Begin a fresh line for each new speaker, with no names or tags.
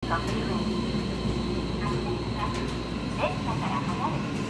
ご不要に。列車から離れて